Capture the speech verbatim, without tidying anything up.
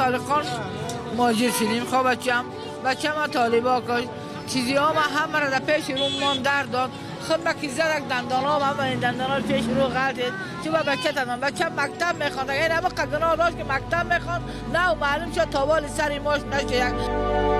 طالقان ماجر شدیم. خب بچم بچم طالبا کش چیزی ها ما همه را در پیش رو من در داد. خود مکی زدک دندان ها همه این دندان ها پیش رو غلطید چه با بچه تنم بچه مکتب میخواند. این همه قدنا داشت که مکتب میخواند نه و معلوم شد تاوال سری ماش نشه. یک